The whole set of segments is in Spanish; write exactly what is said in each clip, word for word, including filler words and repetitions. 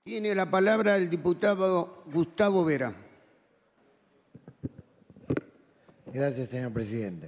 Tiene la palabra el diputado Gustavo Vera. Gracias, señor presidente.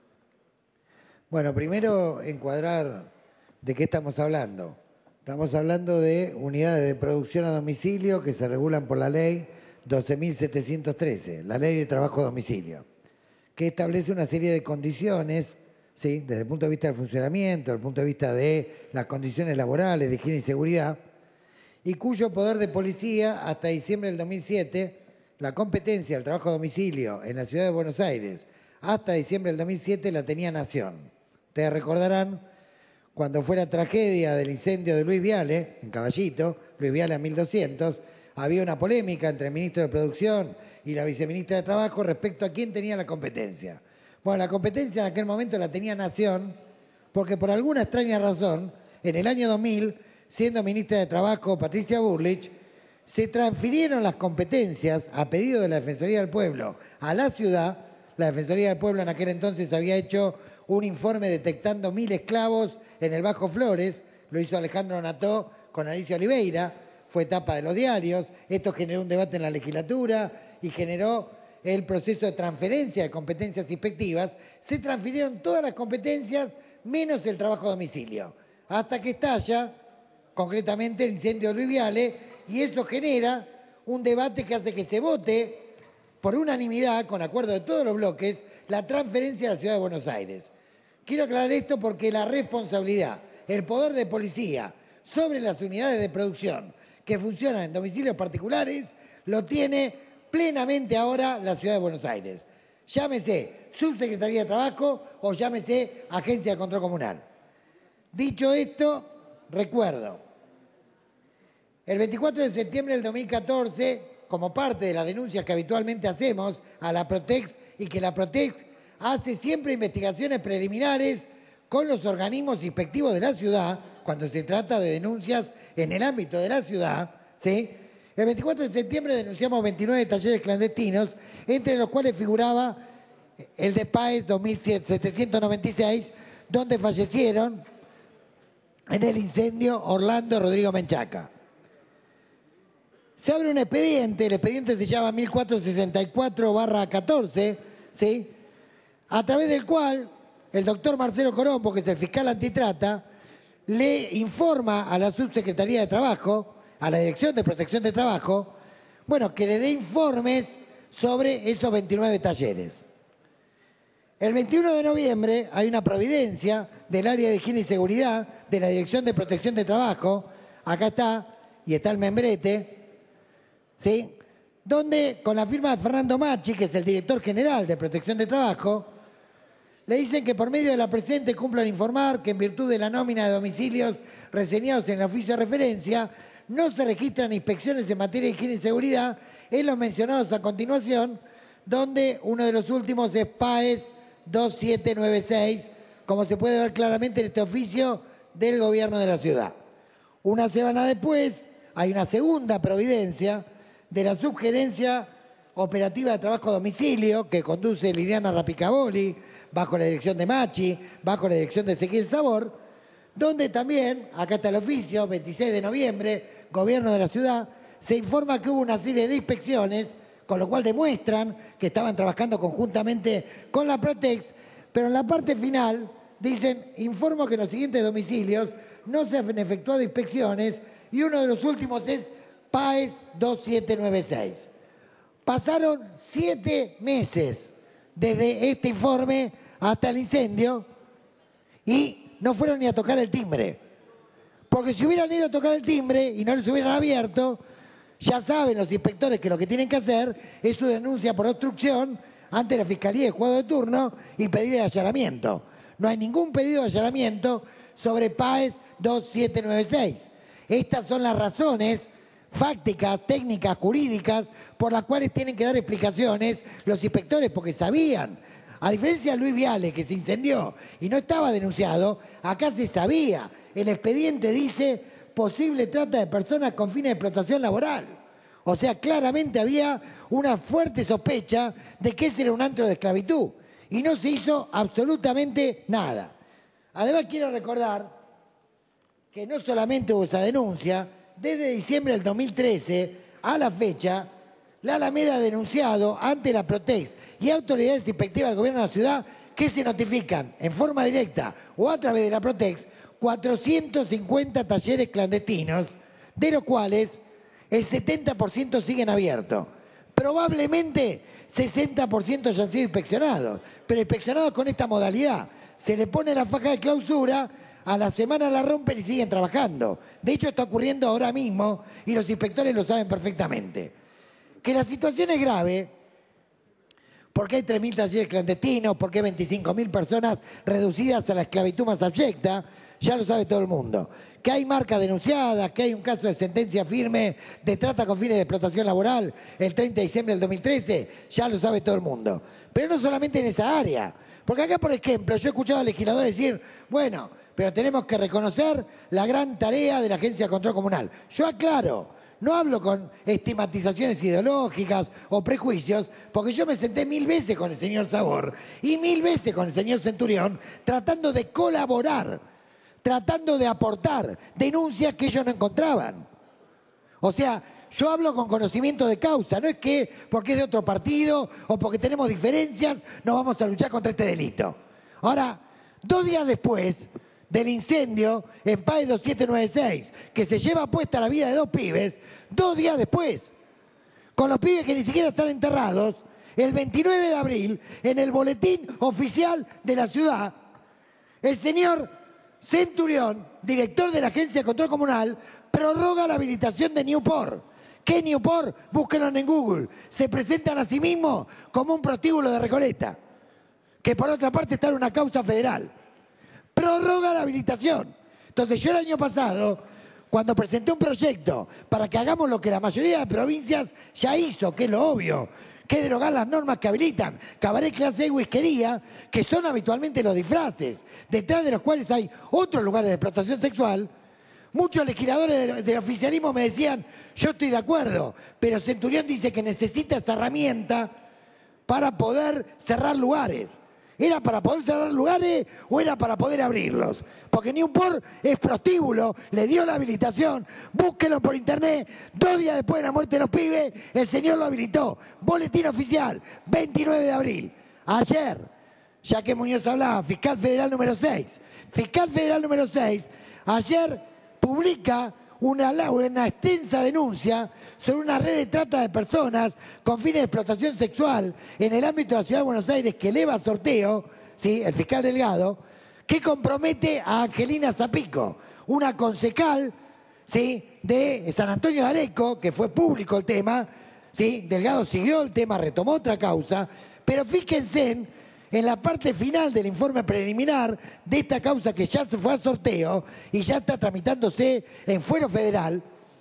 Bueno, primero encuadrar de qué estamos hablando. Estamos hablando de unidades de producción a domicilio que se regulan por la ley doce mil setecientos trece, la ley de trabajo a domicilio, que establece una serie de condiciones, ¿sí?, desde el punto de vista del funcionamiento, desde el punto de vista de las condiciones laborales, de higiene y seguridad, y cuyo poder de policía hasta diciembre del dos mil siete, la competencia del trabajo a domicilio en la ciudad de Buenos Aires hasta diciembre del dos mil siete la tenía Nación. Ustedes recordarán cuando fue la tragedia del incendio de Luis Viale, en Caballito, Luis Viale a mil doscientos, había una polémica entre el ministro de Producción y la viceministra de Trabajo respecto a quién tenía la competencia. Bueno, la competencia en aquel momento la tenía Nación porque por alguna extraña razón, en el año dos mil, siendo ministra de Trabajo Patricia Bullrich, se transfirieron las competencias a pedido de la Defensoría del Pueblo a la ciudad. La Defensoría del Pueblo en aquel entonces había hecho un informe detectando mil esclavos en el Bajo Flores, lo hizo Alejandro Nató con Alicia Oliveira, fue tapa de los diarios, esto generó un debate en la legislatura y generó el proceso de transferencia de competencias inspectivas. Se transfirieron todas las competencias menos el trabajo a domicilio, hasta que estalla concretamente el incendio de Luis Viale, y eso genera un debate que hace que se vote por unanimidad, con acuerdo de todos los bloques, la transferencia a la ciudad de Buenos Aires. Quiero aclarar esto porque la responsabilidad, el poder de policía sobre las unidades de producción que funcionan en domicilios particulares, lo tiene plenamente ahora la ciudad de Buenos Aires. Llámese Subsecretaría de Trabajo o llámese Agencia de Control Comunal. Dicho esto, recuerdo, el veinticuatro de septiembre del dos mil catorce, como parte de las denuncias que habitualmente hacemos a la Protex y que la Protex hace siempre investigaciones preliminares con los organismos inspectivos de la ciudad, cuando se trata de denuncias en el ámbito de la ciudad, ¿sí? El veinticuatro de septiembre denunciamos veintinueve talleres clandestinos, entre los cuales figuraba el de PAES dos mil setecientos noventa y seis, donde fallecieron en el incendio Orlando Rodrigo Menchaca. Se abre un expediente, el expediente se llama mil cuatrocientos sesenta y cuatro barra catorce, ¿sí?, a través del cual el doctor Marcelo Corombo, que es el fiscal antitrata, le informa a la Subsecretaría de Trabajo, a la Dirección de Protección de Trabajo, bueno, que le dé informes sobre esos veintinueve talleres. El veintiuno de noviembre hay una providencia del área de higiene y seguridad de la Dirección de Protección de Trabajo, acá está, y está el membrete, ¿sí?, donde con la firma de Fernando Macchi, que es el director general de Protección de Trabajo, le dicen que por medio de la presente cumplan informar que en virtud de la nómina de domicilios reseñados en el oficio de referencia, no se registran inspecciones en materia de higiene y seguridad en los mencionados a continuación, donde uno de los últimos es PAES dos siete nueve seis, como se puede ver claramente en este oficio del gobierno de la ciudad. Una semana después hay una segunda providencia de la Subgerencia Operativa de Trabajo a Domicilio que conduce Liliana Rapicaboli, bajo la dirección de Macchi, bajo la dirección de Ezequiel Sabor, donde también, acá está el oficio, veintiséis de noviembre, gobierno de la ciudad, se informa que hubo una serie de inspecciones, con lo cual demuestran que estaban trabajando conjuntamente con la Protex, pero en la parte final dicen, informo que en los siguientes domicilios no se han efectuado inspecciones y uno de los últimos es PAES dos siete nueve seis. Pasaron siete meses desde este informe hasta el incendio y no fueron ni a tocar el timbre. Porque si hubieran ido a tocar el timbre y no les hubieran abierto, ya saben los inspectores que lo que tienen que hacer es su denuncia por obstrucción ante la Fiscalía de Juzgado de Turno y pedir el allanamiento. No hay ningún pedido de allanamiento sobre PAES dos siete nueve seis. Estas son las razones fácticas, técnicas, jurídicas, por las cuales tienen que dar explicaciones los inspectores, porque sabían. A diferencia de Luis Viale, que se incendió y no estaba denunciado, acá se sabía. El expediente dice posible trata de personas con fines de explotación laboral. O sea, claramente había una fuerte sospecha de que ese era un antro de esclavitud. Y no se hizo absolutamente nada. Además, quiero recordar que no solamente hubo esa denuncia, desde diciembre del dos mil trece a la fecha, la Alameda ha denunciado ante la Protex y autoridades inspectivas del gobierno de la ciudad que se notifican en forma directa o a través de la Protex cuatrocientos cincuenta talleres clandestinos, de los cuales el setenta por ciento siguen abiertos. Probablemente sesenta por ciento ya han sido inspeccionados, pero inspeccionados con esta modalidad. Se le pone la faja de clausura, a la semana la rompen y siguen trabajando. De hecho, está ocurriendo ahora mismo y los inspectores lo saben perfectamente. Que la situación es grave porque hay tres mil talleres clandestinos, porque hay veinticinco mil personas reducidas a la esclavitud más abyecta, ya lo sabe todo el mundo. Que hay marcas denunciadas, que hay un caso de sentencia firme de trata con fines de explotación laboral el treinta de diciembre del dos mil trece, ya lo sabe todo el mundo. Pero no solamente en esa área. Porque acá, por ejemplo, yo he escuchado al legislador decir, bueno, pero tenemos que reconocer la gran tarea de la Agencia de Control Comunal. Yo aclaro, no hablo con estigmatizaciones ideológicas o prejuicios, porque yo me senté mil veces con el señor Sabor y mil veces con el señor Centurión tratando de colaborar, tratando de aportar denuncias que ellos no encontraban. O sea, yo hablo con conocimiento de causa, no es que porque es de otro partido o porque tenemos diferencias no vamos a luchar contra este delito. Ahora, dos días después del incendio en Páez dos siete nueve seis, que se lleva puesta la vida de dos pibes, dos días después, con los pibes que ni siquiera están enterrados, el veintinueve de abril, en el boletín oficial de la ciudad, el señor Centurión, director de la Agencia de Control Comunal, prorroga la habilitación de Newport. ¿Qué Newport? Búsquenlo en Google. Se presentan a sí mismos como un prostíbulo de Recoleta, que por otra parte está en una causa federal. Prorroga la habilitación. Entonces yo el año pasado, cuando presenté un proyecto para que hagamos lo que la mayoría de provincias ya hizo, que es lo obvio, que es derogar las normas que habilitan cabaret, clase y whiskería, que son habitualmente los disfraces, detrás de los cuales hay otros lugares de explotación sexual, muchos legisladores del oficialismo me decían, yo estoy de acuerdo, pero Centurión dice que necesita esa herramienta para poder cerrar lugares. ¿Era para poder cerrar lugares o era para poder abrirlos? Porque Newport es prostíbulo, le dio la habilitación, búsquelo por internet, dos días después de la muerte de los pibes, el señor lo habilitó. Boletín oficial, veintinueve de abril. Ayer, ya que Muñoz hablaba, fiscal federal número seis. Fiscal federal número seis, ayer publica una, una extensa denuncia sobre una red de trata de personas con fines de explotación sexual en el ámbito de la Ciudad de Buenos Aires que eleva sorteo, ¿sí?, el fiscal Delgado, que compromete a Angelina Zapico, una concejal, ¿sí?, de San Antonio de Areco, que fue público el tema, ¿sí? Delgado siguió el tema, retomó otra causa, pero fíjense en, en la parte final del informe preliminar de esta causa que ya se fue a sorteo y ya está tramitándose en fuero federal,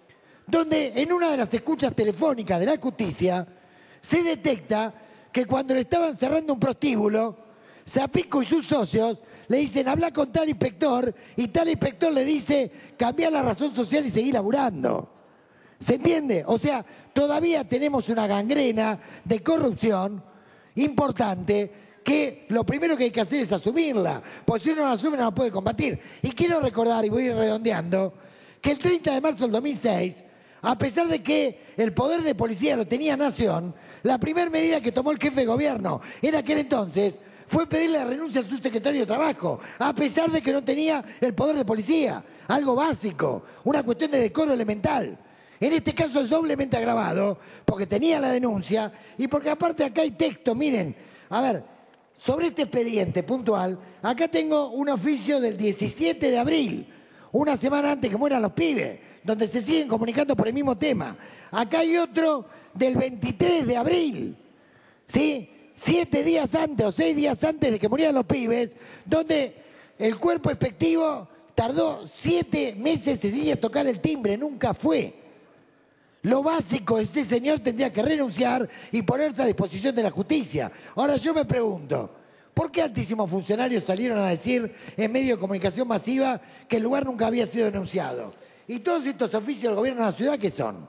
donde en una de las escuchas telefónicas de la justicia se detecta que cuando le estaban cerrando un prostíbulo, Zapico y sus socios le dicen, habla con tal inspector, y tal inspector le dice, cambiar la razón social y seguir laburando. ¿Se entiende? O sea, todavía tenemos una gangrena de corrupción importante que lo primero que hay que hacer es asumirla, porque si uno no la asume no la puede combatir. Y quiero recordar, y voy a ir redondeando, que el treinta de marzo del dos mil seis, a pesar de que el poder de policía lo tenía Nación, la primera medida que tomó el jefe de gobierno en aquel entonces fue pedirle la renuncia a su secretario de Trabajo, a pesar de que no tenía el poder de policía, algo básico, una cuestión de decoro elemental. En este caso es doblemente agravado, porque tenía la denuncia y porque aparte acá hay texto, miren, a ver, sobre este expediente puntual, acá tengo un oficio del diecisiete de abril, una semana antes que mueran los pibes, donde se siguen comunicando por el mismo tema. Acá hay otro del veintitrés de abril, ¿sí? Siete días antes o seis días antes de que murieran los pibes, donde el cuerpo expectivo tardó siete meses en tocar el timbre, nunca fue. Lo básico, ese señor tendría que renunciar y ponerse a disposición de la justicia. Ahora yo me pregunto, ¿por qué altísimos funcionarios salieron a decir en medio de comunicación masiva que el lugar nunca había sido denunciado? ¿Y todos estos oficios del gobierno de la ciudad qué son?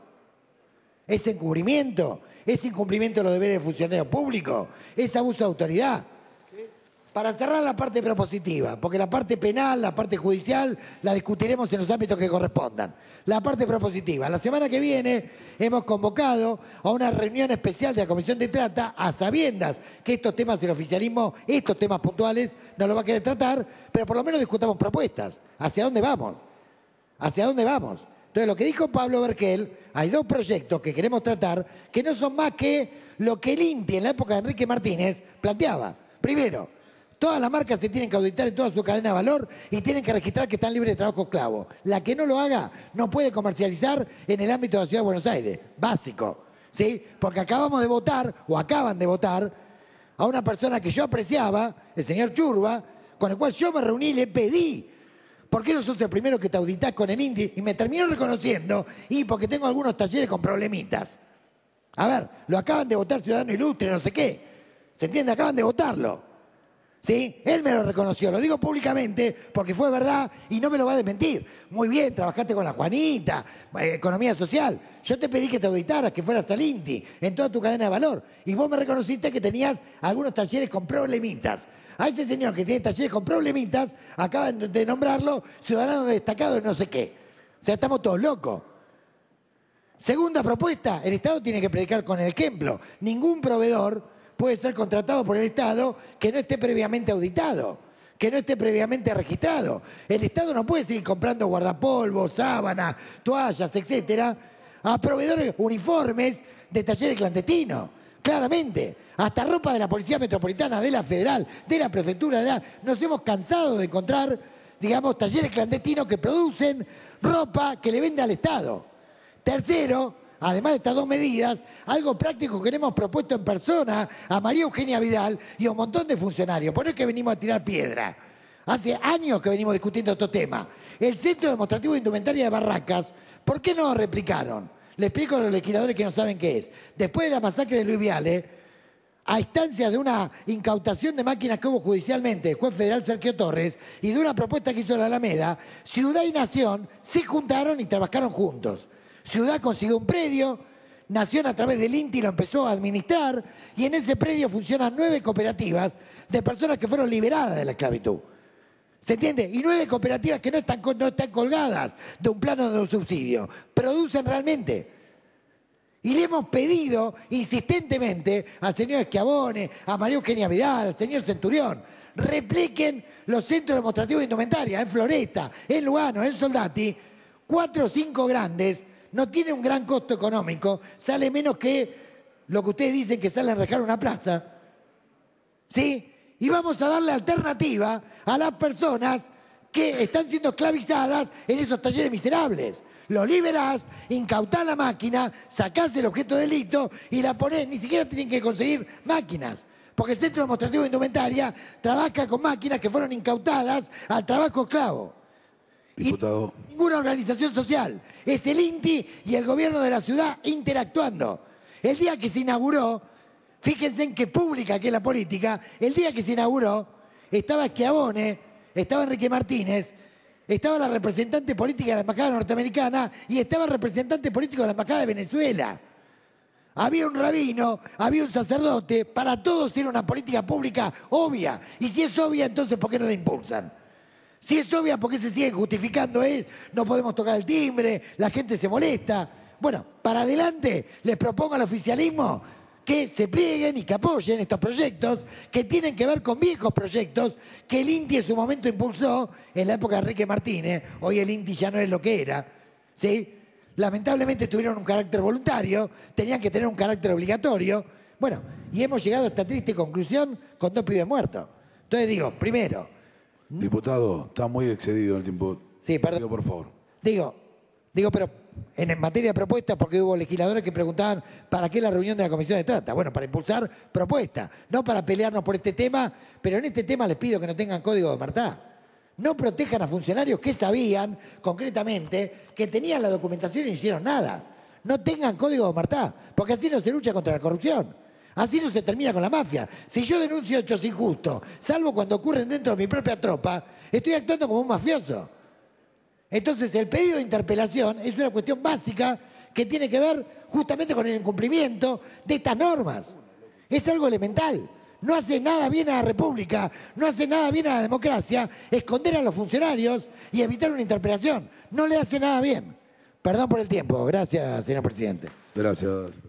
¿Es encubrimiento? ¿Es incumplimiento de los deberes del funcionario público? ¿Es abuso de autoridad? para cerrar la parte propositiva, porque la parte penal, la parte judicial, la discutiremos en los ámbitos que correspondan. La parte propositiva. La semana que viene hemos convocado a una reunión especial de la Comisión de Trata, a sabiendas que estos temas el oficialismo, estos temas puntuales, no lo va a querer tratar, pero por lo menos discutamos propuestas. ¿Hacia dónde vamos? ¿Hacia dónde vamos? Entonces, lo que dijo Pablo Berquel, hay dos proyectos que queremos tratar que no son más que lo que el INTI en la época de Enrique Martínez planteaba. Primero, todas las marcas se tienen que auditar en toda su cadena de valor y tienen que registrar que están libres de trabajo esclavo. La que no lo haga no puede comercializar en el ámbito de la Ciudad de Buenos Aires. Básico. ¿Sí? Porque acabamos de votar, o acaban de votar, a una persona que yo apreciaba, el señor Churba, con el cual yo me reuní y le pedí: ¿por qué no sos el primero que te auditás con el INTI? Y me terminó reconociendo, y porque tengo algunos talleres con problemitas. A ver, lo acaban de votar Ciudadano Ilustre, no sé qué. ¿Se entiende? Acaban de votarlo. ¿Sí? Él me lo reconoció, lo digo públicamente porque fue verdad y no me lo va a desmentir. Muy bien, trabajaste con la Juanita, eh, economía social. Yo te pedí que te auditaras, que fueras al INTI, en toda tu cadena de valor. Y vos me reconociste que tenías algunos talleres con problemitas. A ese señor que tiene talleres con problemitas, acaban de nombrarlo ciudadano destacado de no sé qué. O sea, estamos todos locos. Segunda propuesta, el Estado tiene que predicar con el ejemplo. Ningún proveedor puede ser contratado por el Estado que no esté previamente auditado, que no esté previamente registrado. El Estado no puede seguir comprando guardapolvos, sábanas, toallas, etcétera, a proveedores uniformes de talleres clandestinos. Claramente, hasta ropa de la Policía Metropolitana, de la Federal, de la Prefectura, de la... nos hemos cansado de encontrar, digamos, talleres clandestinos que producen ropa que le vende al Estado. Tercero, además de estas dos medidas, algo práctico que le hemos propuesto en persona a María Eugenia Vidal y a un montón de funcionarios. Por eso es que venimos a tirar piedra. Hace años que venimos discutiendo estos temas. El Centro Demostrativo de Indumentaria de Barracas, ¿por qué no lo replicaron? Le explico a los legisladores que no saben qué es. Después de la masacre de Luis Viale, a instancias de una incautación de máquinas que hubo judicialmente el juez federal Sergio Torres y de una propuesta que hizo la Alameda, Ciudad y Nación se juntaron y trabajaron juntos. Ciudad consiguió un predio, Nación a través del INTI lo empezó a administrar y en ese predio funcionan nueve cooperativas de personas que fueron liberadas de la esclavitud. ¿Se entiende? Y nueve cooperativas que no están, no están colgadas de un plano de un subsidio, producen realmente. Y le hemos pedido insistentemente al señor Schiavone, a María Eugenia Vidal, al señor Centurión, repliquen los centros demostrativos de indumentaria en Floresta, en Lugano, en Soldati, cuatro o cinco grandes. No tiene un gran costo económico, sale menos que lo que ustedes dicen que sale a enrejar una plaza. ¿Sí? Y vamos a darle alternativa a las personas que están siendo esclavizadas en esos talleres miserables. Lo liberás, incautás la máquina, sacás el objeto de delito y la ponés. Ni siquiera tienen que conseguir máquinas. Porque el Centro Demostrativo de Indumentaria trabaja con máquinas que fueron incautadas al trabajo esclavo. Diputado. Y ninguna organización social. Es el INTI y el gobierno de la ciudad interactuando. El día que se inauguró, fíjense en qué pública que es la política, el día que se inauguró, estaba Schiavone, estaba Enrique Martínez, estaba la representante política de la Embajada Norteamericana y estaba el representante político de la Embajada de Venezuela. Había un rabino, había un sacerdote, para todos era una política pública obvia. Y si es obvia, entonces ¿por qué no la impulsan? Si es obvia, ¿por qué se siguen justificando? Es, no podemos tocar el timbre, la gente se molesta. Bueno, para adelante les propongo al oficialismo que se plieguen y que apoyen estos proyectos que tienen que ver con viejos proyectos que el INTI en su momento impulsó en la época de Enrique Martínez. Hoy el INTI ya no es lo que era, ¿sí? Lamentablemente tuvieron un carácter voluntario, tenían que tener un carácter obligatorio. Bueno, y hemos llegado a esta triste conclusión con dos pibes muertos. Entonces digo, primero... Diputado, está muy excedido el tiempo. Sí, perdón. Digo, por favor. Digo, digo, pero en materia de propuestas, porque hubo legisladores que preguntaban ¿para qué la reunión de la Comisión de Trata? Bueno, para impulsar propuestas, no para pelearnos por este tema, pero en este tema les pido que no tengan código de omertá. No protejan a funcionarios que sabían, concretamente, que tenían la documentación y no hicieron nada. No tengan código de omertá, porque así no se lucha contra la corrupción. Así no se termina con la mafia. Si yo denuncio hechos injustos, salvo cuando ocurren dentro de mi propia tropa, estoy actuando como un mafioso. Entonces el pedido de interpelación es una cuestión básica que tiene que ver justamente con el incumplimiento de estas normas. Es algo elemental. no hace nada bien a la República, no hace nada bien a la democracia, esconder a los funcionarios y evitar una interpelación. No le hace nada bien. Perdón por el tiempo. Gracias, señor presidente. Gracias.